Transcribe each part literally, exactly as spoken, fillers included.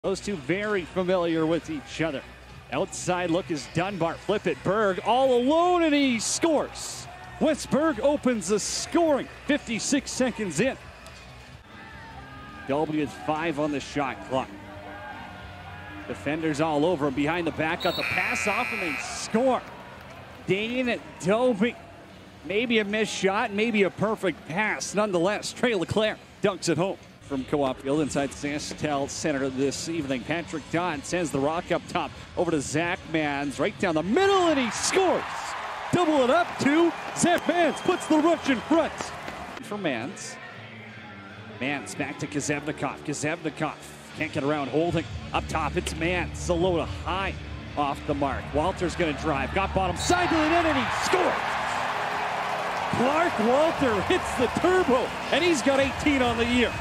Those two very familiar with each other. Outside look is Dunbar. Flip it, Berg all alone, and he scores. Westberg opens the scoring. fifty-six seconds in. Dolby with five on the shot clock. Defenders all over him behind the back. Got the pass off, and they score. Dane Dolby. Maybe a missed shot, maybe a perfect pass. Nonetheless, Trey Leclerc dunks it home. From Co-op Field inside Sasktel Center this evening, Patrick Don sends the rock up top over to Zach Mans, right down the middle, and he scores. Double it up to Zach Mans, puts the rush in front. For Mans. Mans back to Kazevnikov. Kazevnikov can't get around holding. Up top, it's Mans. Zalota high off the mark. Walter's going to drive. Got bottom side to the net, and he scores. Clark Walter hits the turbo, and he's got eighteen on the year.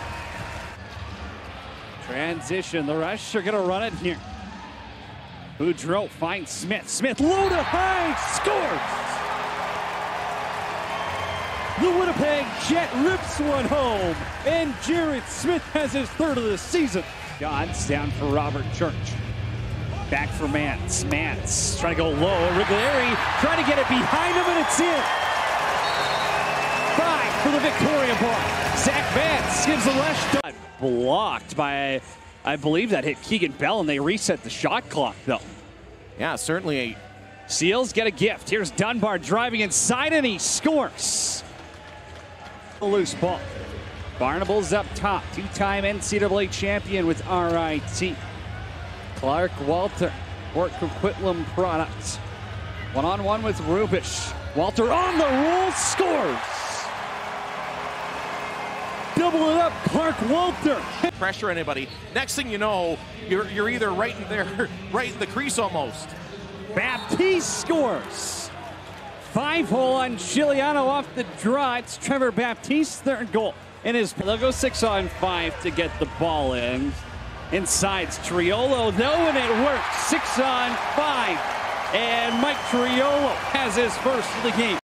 Transition, the Rush are going to run it here. Boudreau finds Smith. Smith loaded high, scores! The Winnipeg Jet rips one home, and Jared Smith has his third of the season. God's down for Robert Church. Back for Mans. Mans trying to go low. Riglieri trying to get it behind him, and it's in. Five for the Victoria bar. Zach Mans gives the Rush done. Blocked by, I believe that hit Keegan Bell, and they reset the shot clock, though. Yeah, certainly. A Seals get a gift. Here's Dunbar driving inside, and he scores. A loose ball. Barnable's up top. Two-time N C double A champion with R I T. Clark Walter, Port Coquitlam product. One-on-one with Rubish. Walter on the roll, scores. Double it up, Clark Walter. Pressure anybody. Next thing you know, you're you're either right in there, right in the crease almost. Baptiste scores. Five hole on Giuliano off the draw. It's Trevor Baptiste's third goal. And his they'll go six on five to get the ball in. Inside's Triolo though, and it works. Six on five. And Mike Triolo has his first of the game.